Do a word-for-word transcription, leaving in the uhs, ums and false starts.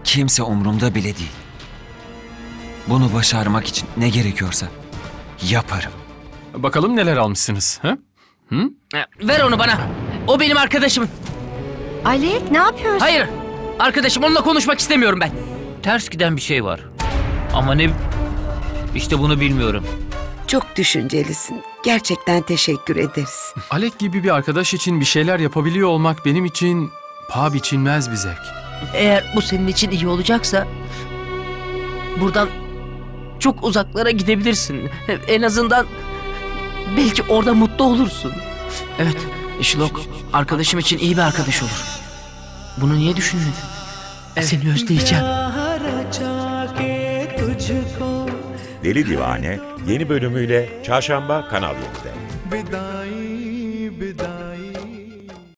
Kimse umurumda bile değil. Bunu başarmak için ne gerekiyorsa yaparım. Bakalım neler almışsınız, ha? Hı? Ver onu bana. O benim arkadaşım. Alek ne yapıyorsun? Hayır. Arkadaşım, onunla konuşmak istemiyorum ben. Ters giden bir şey var. Ama ne... İşte bunu bilmiyorum. Çok düşüncelisin. Gerçekten teşekkür ederiz. Alek gibi bir arkadaş için bir şeyler yapabiliyor olmak benim için paha biçilmez bir zevk. Eğer bu senin için iyi olacaksa... buradan çok uzaklara gidebilirsin. En azından belki orada mutlu olursun. Evet, Şlok arkadaşım için iyi bir arkadaş olur. Bunu niye düşünmedin? Seni özleyeceğim. Deli Divane yeni bölümüyle Çarşamba Kanal yedide.